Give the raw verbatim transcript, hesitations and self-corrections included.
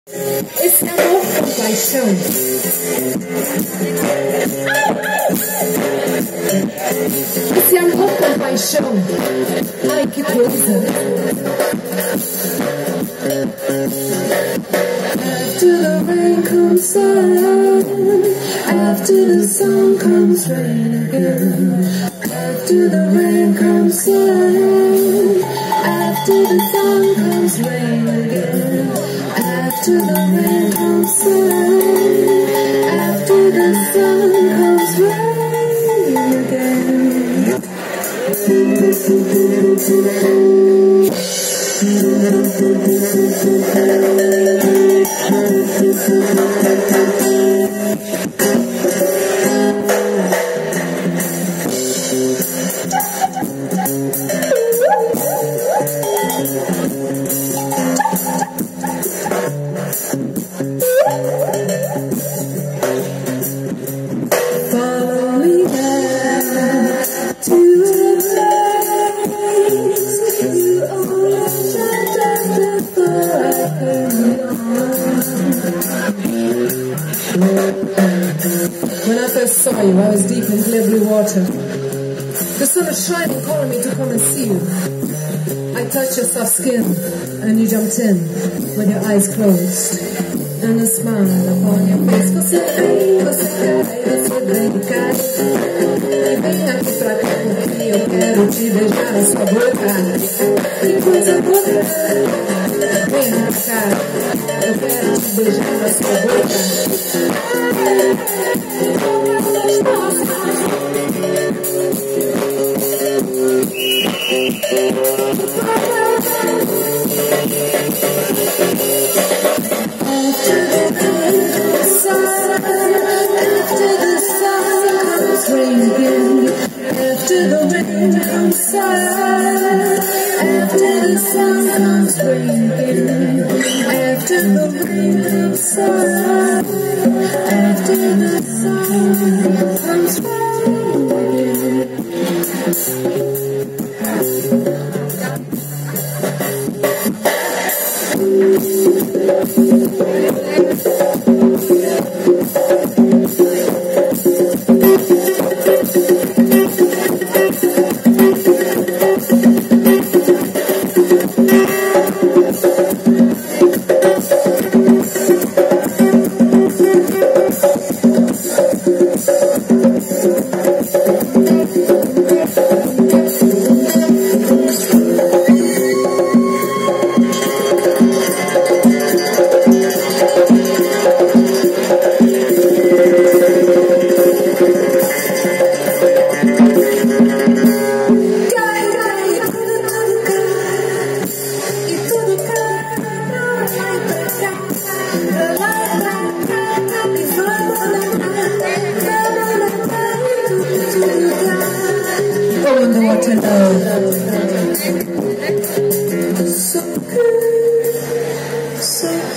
Esse amor com paixão. Esse amor com paixão. Ai, que coisa. After the rain comes sun, after the sun comes rain again. After the rain comes sun, after the sun comes rain again. After the rain comes sun, after the sun comes rain again. Follow me back to a place you always had before I heard you on. When I first saw you, I was deep in clear blue water. The sun was shining, calling me to come and see you. I touched your soft skin, and you jumped in with your eyes closed and a smile upon your face. Você vem, você cai, você vem e cai. E vem aqui pra cá, porque eu quero te beijar na sua boca. Que coisa boa. Vem pra cá, eu quero te beijar na sua boca. After the rain comes sun, after the sun comes rain again. After the rain comes sun, after the sun comes so good, so